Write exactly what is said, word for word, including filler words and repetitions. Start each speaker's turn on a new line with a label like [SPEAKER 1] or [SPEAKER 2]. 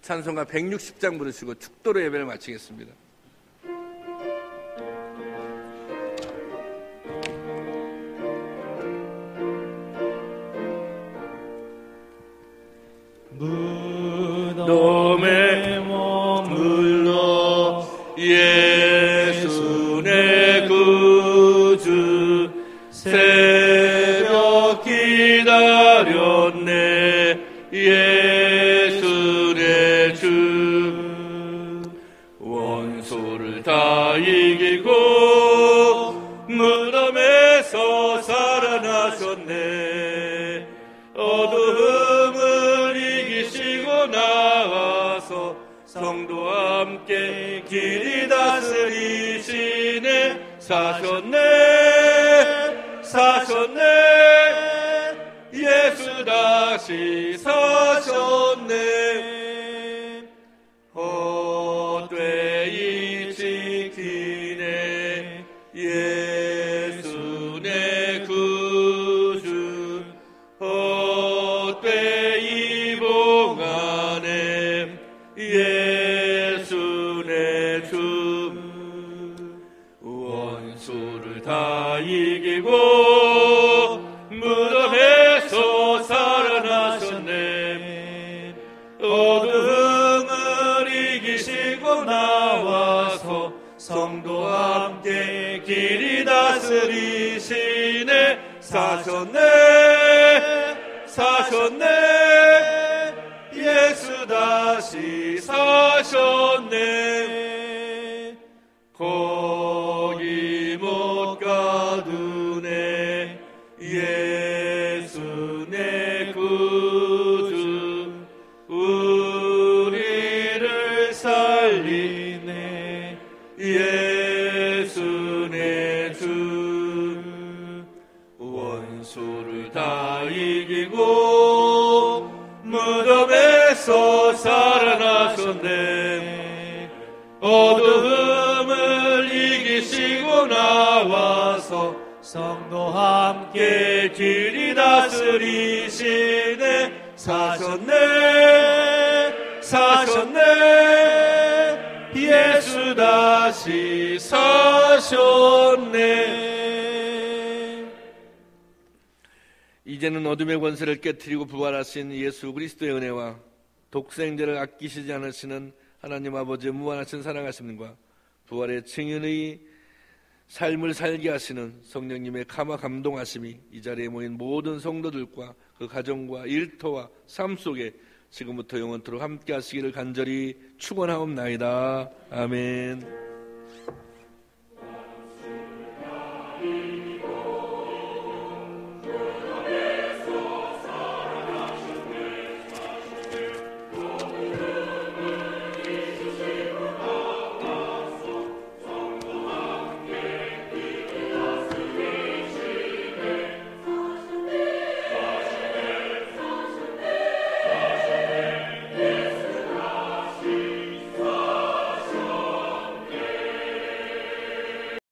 [SPEAKER 1] 찬송가 백육십 장 부르시고 축도로 예배를 마치겠습니다.
[SPEAKER 2] 무덤에 머물러 예수 내 구주 새벽 기다렸네 예수 내 주 원수를 다 이기고 무덤에서 살아나셨네 어두움을 이기시고 나와서 성도와 함께 길이 다스리시네 사셨네 사셨네 예수 다시 사셨네 헛되이 지키네 예수 내 구주 헛되이 봉하네 예수 내 주 원수를 다 이기고 무덤에서 살아나셨네 어둠을 이기시고 나와서 성도와 함께 길이 다스리시네 사셨네 사셨네 예수 다시 사셨네 거기 못 가두네 예수 내 구주 우리를 살리네 예수 내 주 원수를 다 이기고 무덤에서 살아나셨네 어두움을 이기시고 나와서 성도와 함께 길이 다스리시네 사셨네 사셨네 예수 다시 사셨네
[SPEAKER 1] 이제는 어둠의 권세를 깨트리고 부활하신 예수 그리스도의 은혜와 독생자를 아끼시지 않으시는 하나님 아버지의 무한하신 사랑하심과 부활의 증인의 삶을 살게 하시는 성령님의 감화 감동하심이 이 자리에 모인 모든 성도들과 그 가정과 일터와 삶 속에 지금부터 영원토록 함께 하시기를 간절히 축원하옵나이다. 아멘.